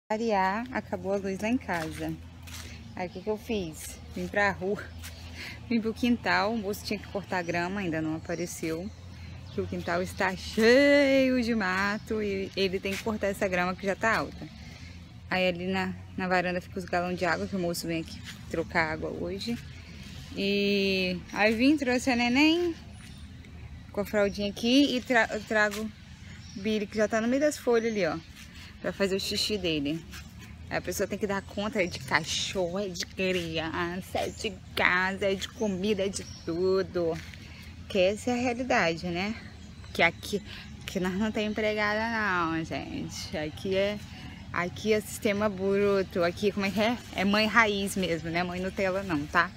Variar, acabou a luz lá em casa. Aí o que eu fiz? Vim pra rua, vim pro quintal. O moço tinha que cortar a grama, ainda não apareceu. Que o quintal está cheio de mato e ele tem que cortar essa grama que já tá alta. Aí ali na varanda fica os galões de água, que o moço vem aqui trocar água hoje. E aí vim, trouxe a neném com a fraldinha aqui e trago o Billy, que já tá no meio das folhas ali, ó, pra fazer o xixi dele. Aí a pessoa tem que dar conta de cachorro, é de criança, é de casa, é de comida, é de tudo. Que essa é a realidade, né? Que aqui nós não tem empregada não, gente. Aqui é sistema bruto. Aqui, como é que é? É mãe raiz mesmo, né? Mãe Nutella não, tá?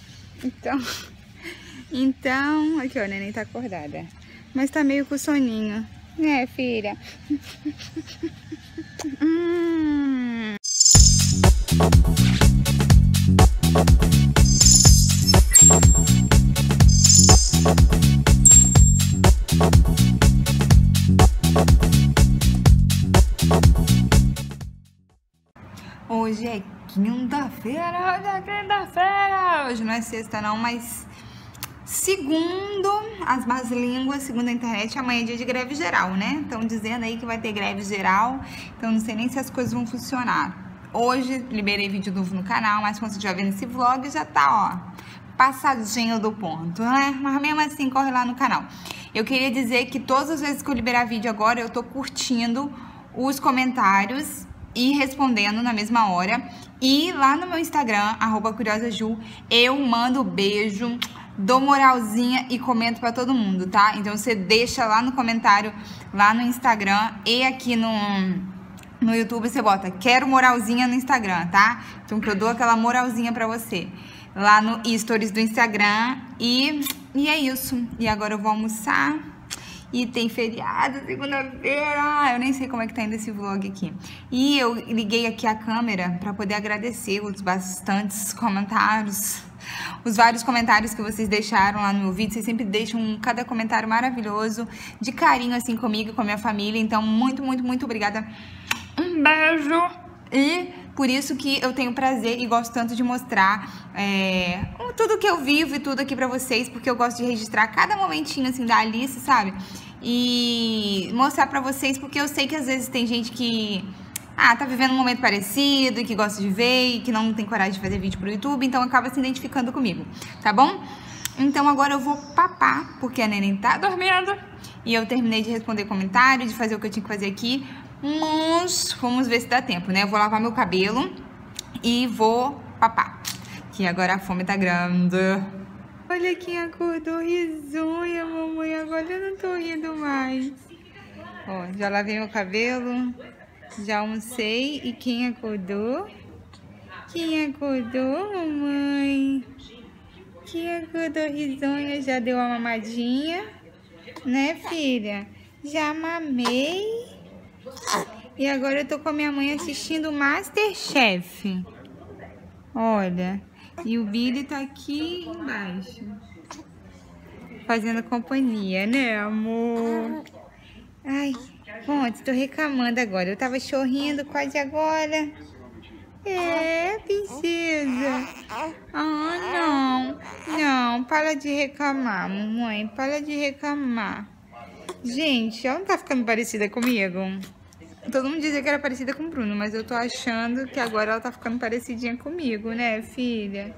Então, aqui ó, a neném tá acordada. Mas tá meio com soninho, né, filha? Hoje é quinta-feira, hoje não é sexta não, mas segundo as más línguas, segundo a internet, amanhã é dia de greve geral, né? Estão dizendo aí que vai ter greve geral, então não sei nem se as coisas vão funcionar. Hoje liberei vídeo novo no canal, mas quando você já vê nesse vlog já tá, ó, passadinho do ponto, né? Mas mesmo assim, corre lá no canal. Eu queria dizer que todas as vezes que eu liberar vídeo agora, eu tô curtindo os comentários e respondendo na mesma hora. E lá no meu Instagram, @curiosaju, eu mando beijo, dou moralzinha e comento pra todo mundo, tá? Então você deixa lá no comentário, lá no Instagram e aqui no YouTube você bota, quero moralzinha no Instagram, tá? Então que eu dou aquela moralzinha pra você. Lá no Stories do Instagram e é isso. E agora eu vou almoçar. E tem feriado, segunda-feira. Eu nem sei como é que tá indo esse vlog aqui. E eu liguei aqui a câmera pra poder agradecer os bastantes comentários. Os vários comentários que vocês deixaram lá no meu vídeo. Vocês sempre deixam cada comentário maravilhoso, de carinho assim comigo e com a minha família. Então, muito, muito, muito obrigada. Um beijo. E por isso que eu tenho prazer e gosto tanto de mostrar tudo que eu vivo e tudo aqui pra vocês, porque eu gosto de registrar cada momentinho assim da Alice, sabe? E mostrar pra vocês, porque eu sei que às vezes tem gente que tá vivendo um momento parecido e que gosta de ver e que não tem coragem de fazer vídeo pro YouTube, então acaba se identificando comigo, tá bom? Então agora eu vou papar, porque a neném tá dormindo e eu terminei de responder comentário, de fazer o que eu tinha que fazer aqui. Mas vamos ver se dá tempo, né? Eu vou lavar meu cabelo e vou papar, que agora a fome tá grande. Olha quem acordou, risonha, mamãe. Agora eu não tô rindo mais. Ó, já lavei meu cabelo, já almocei. E quem acordou? Quem acordou, mamãe? Quem acordou, risonha? Já deu uma mamadinha, né, filha? Já mamei. E agora eu tô com a minha mãe assistindo o Masterchef. Olha. E o Billy tá aqui embaixo, fazendo companhia, né, amor? Ai, pronto, tô reclamando agora. Eu tava chorrindo quase agora. É, princesa. Ah, não. Não, para de reclamar, mamãe. Para de reclamar. Gente, ela não tá ficando parecida comigo? Todo mundo dizia que era parecida com o Bruno, mas eu tô achando que agora ela tá ficando parecidinha comigo, né, filha?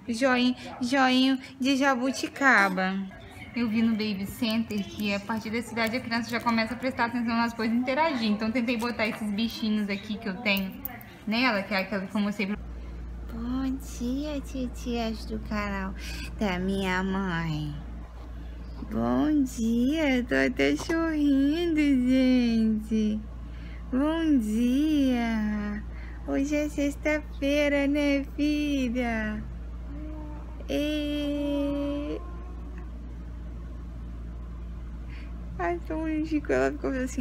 Joinho de jabuticaba. Eu vi no Baby Center que a partir dessa idade a criança já começa a prestar atenção nas coisas e interagir. Então tentei botar esses bichinhos aqui que eu tenho nela, que é aquela que eu mostrei pra... Bom dia, titias do canal da minha mãe. Bom dia, tô até sorrindo, gente. Bom dia! Hoje é sexta-feira, né, filha? Ai, tão ridículo. Ela ficou assim,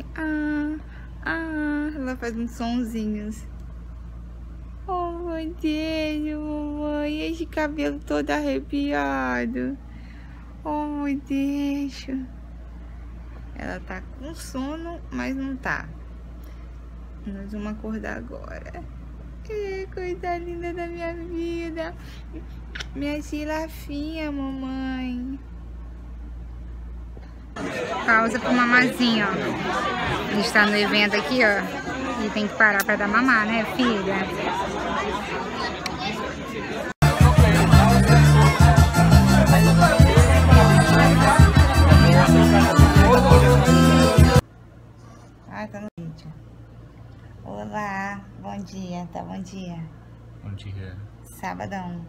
ela faz uns sonzinhos. Oh, meu Deus, mamãe, esse cabelo todo arrepiado. Oh, meu Deus. Ela tá com sono, mas não tá. Nós vamos acordar agora. Coisa linda da minha vida. Minha girafinha, mamãe. Pausa pro mamazinho, ó. A gente tá no evento aqui, ó. E tem que parar pra dar mamar, né, filha? Ah, tá no vídeo. Olá, bom dia, tá? Bom dia. Bom dia. Sabadão.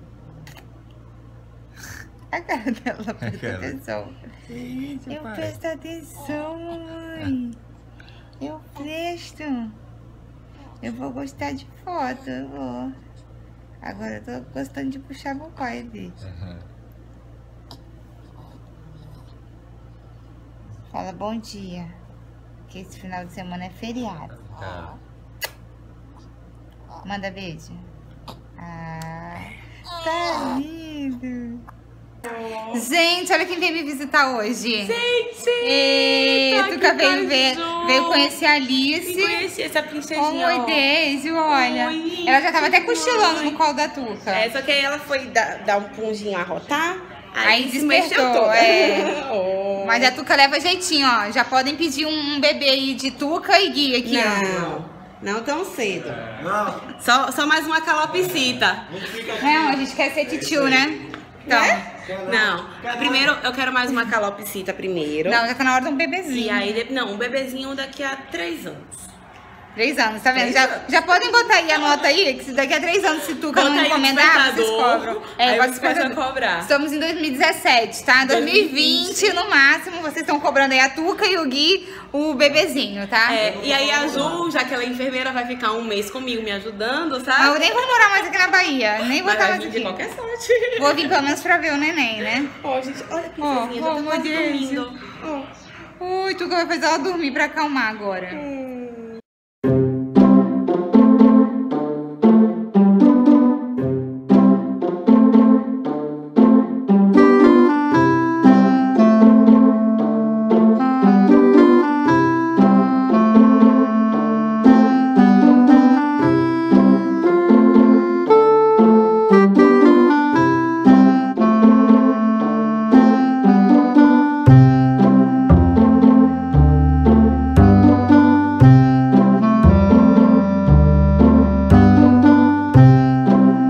A cara dela, presta atenção. Eu presto atenção, mamãe. Eu presto. Eu vou gostar de foto, eu vou. Agora eu tô gostando de puxar meu pai ali. Fala bom dia. Que esse final de semana é feriado. Manda beijo. Ah, tá lindo. Gente, olha quem veio me visitar hoje. Gente! Tuca veio conhecer a Alice. Conheci essa princesinha. Oi, Deise, olha. Oi, ela já tava até cochilando no colo da Tuca. É, só que aí ela foi dar um punzinho a rotar. Aí se mexeu despertou, toda. é. Mas a Tuca leva jeitinho, ó. Já podem pedir um bebê aí de Tuca e Gui aqui, ó. Não tão cedo. Só mais uma calopsita. Não, a gente quer ser titio, né? Então. Não. Primeiro, eu quero mais uma calopsita primeiro. Não, já tá na hora de um bebezinho. E aí, um bebezinho daqui a 3 anos. 3 anos, tá vendo? Já podem botar aí a nota aí, que se daqui a 3 anos se Tuca não encomendar, vocês cobram. Aí pode vocês podem cobrar. Estamos em 2017, tá? 2020 no máximo, vocês estão cobrando aí a Tuca e o Gui, o bebezinho, tá? É, e aí a Ju, já que ela é enfermeira, vai ficar um mês comigo me ajudando, sabe? Eu nem vou morar mais aqui na Bahia, nem vou estar mais aqui. De qualquer sorte. Vou vir pelo menos pra ver o neném, né? Ó, gente, olha a princesinha, já tá quase dormindo. Ui, Tuca vai fazer ela dormir pra acalmar agora.